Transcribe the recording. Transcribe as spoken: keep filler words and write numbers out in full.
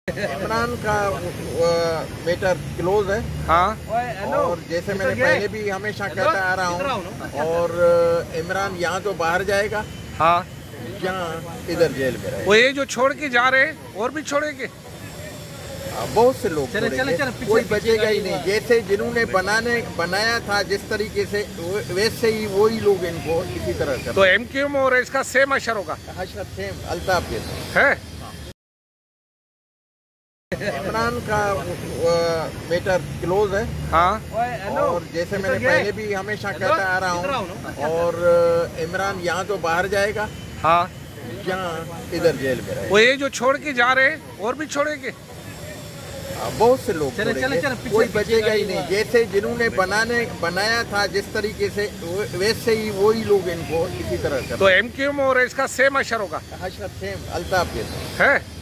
इमरान का matter close है। हाँ, और जैसे मैंने पहले भी हमेशा कहता आ रहा हूँ, और इमरान यहाँ तो बाहर जाएगा, हाँ, यहाँ इधर जेल में रहेगा। वो ये जो छोड़ के जा रहे हैं और भी छोड़ेंगे, बहुत से लोग चले, चले, चले, कोई बचेगा ही नहीं। जैसे जिन्होंने बनाने बनाया था जिस तरीके से, वैसे ही वही लोग इनको इसी तरह कर। तो एमक्यूएम और इसका सेम असर होगा। हशर सेम अल्ताफ के है। इमरान का मैटर क्लोज है। हाँ, और जैसे मैंने पहले भी हमेशा कहता आ रहा हूँ, और इमरान यहाँ तो बाहर जाएगा, हाँ, यहाँ इधर जेल में रहेगा। वो ये जो छोड़ के जा रहे हैं और भी छोड़ेंगे, बहुत से लोग चले, चले, चले, कोई बचेगा ही नहीं। जैसे जिन्होंने बनाने बनाया था जिस तरीके से, वैसे ही वही लोग इनको इसी तरह कर। तो एमक्यूएम और इसका सेम असर होगा। हशर सेम अल्ताफ के है।